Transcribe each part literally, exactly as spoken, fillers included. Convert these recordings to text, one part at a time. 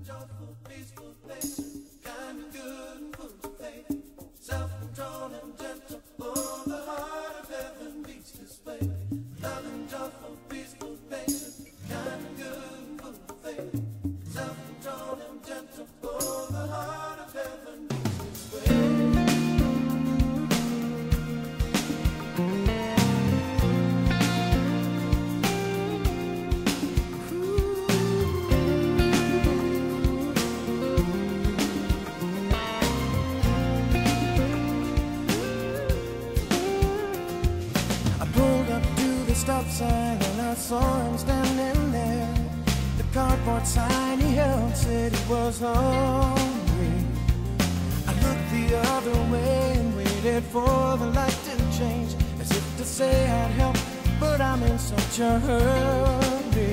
joyful, peaceful, patient, kind and good and full of faith, self-control and gentle. Oh, the heart of heaven beats this way. Loving, joyful, peaceful, patient, kind and good and full of faith, self-control and gentle. Oh, the heart of heaven beats this way. Stop sign and I saw him standing there. The cardboard sign he held said he was hungry. I looked the other way and waited for the light to change, as if to say I'd help, but I'm in such a hurry.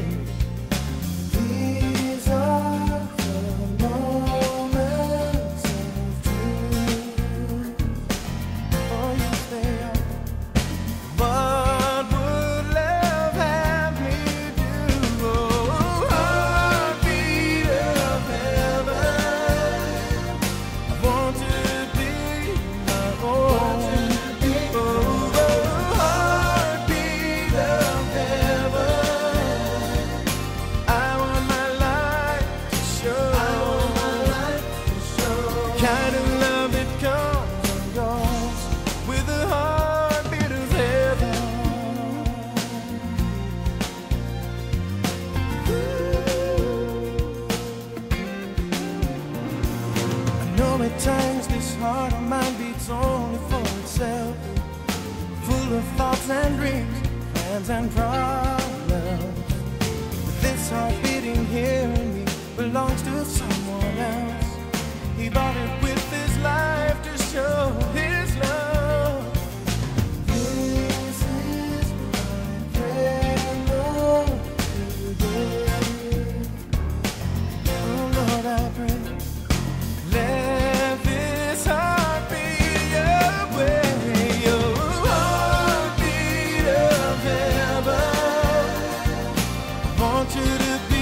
These are the moments of truth. Oh yes they are. But kind of love that comes and goes with the heartbeat of heaven. I know at times this heart of mine beats only for itself, full of thoughts and dreams, plans and problems. But this heart beating here in me belongs to someone else. He bought it with his life to show his love. This is my prayer, Lord, today. Oh Lord, I pray, let this heart be your way, your heartbeat of heaven. I want you to be